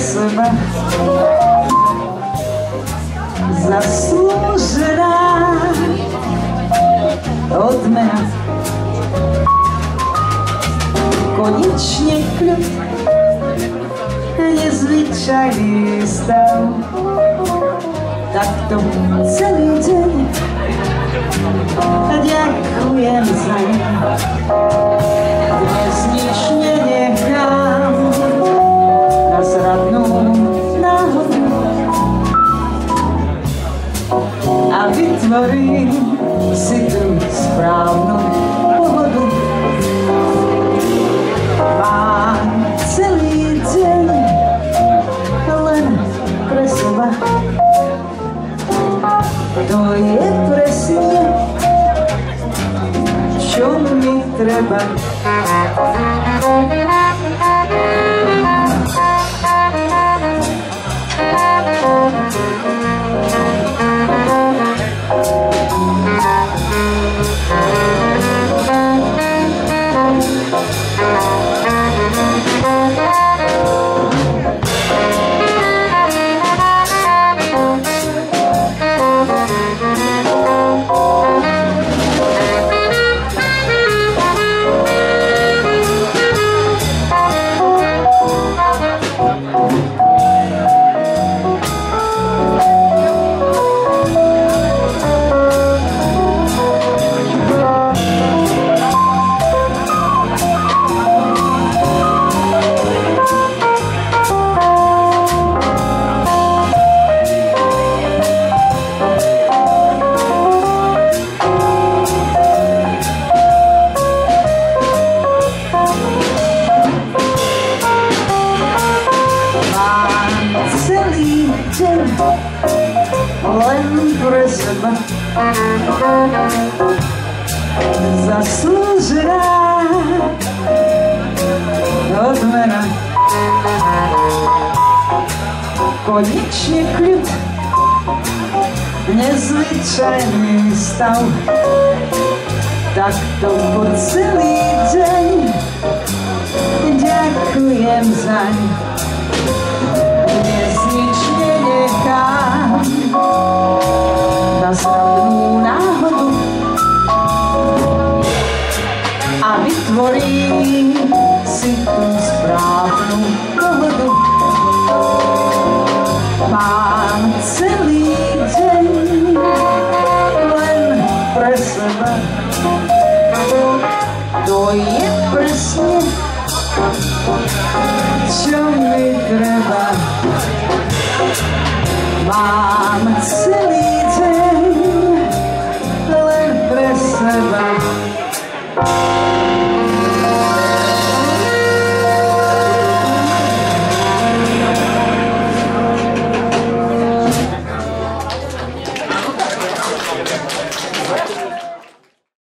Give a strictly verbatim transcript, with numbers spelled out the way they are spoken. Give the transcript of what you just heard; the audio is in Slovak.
seba zaslúžená odmena. Konečne kľud, nezvyčajný stav, takto celý deň ďakujem za ňu. Dnes nič nenechám na zradnú náhodu a vytvorím si tú správnu pohodu. Mám celý deň len pre seba, to je presne, čo mi treba. Zaslúžená odmena. Konečne kľud, nezvyčajný stav, takto po celý deň ďakujem zaň. Dnes nič nenechám na zradnú náhodu a vytvorím si tú správnu pohodu. Mám celý deň len pre seba, to je presne, čo mi treba. Mám celý